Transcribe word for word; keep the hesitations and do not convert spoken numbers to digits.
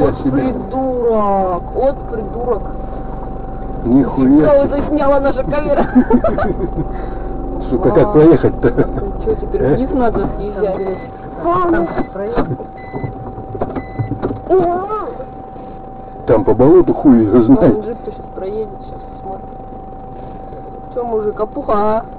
Нихуя себе. Придурок. Вот придурок. Нихуя. Что засняла наша камера? Сука, как проехать-то? Что, теперь вниз надо съезжать? Там по болоту хуй его знает. Джип-то сейчас проедет, сейчас смотрим. Что, мужик, опуха, а?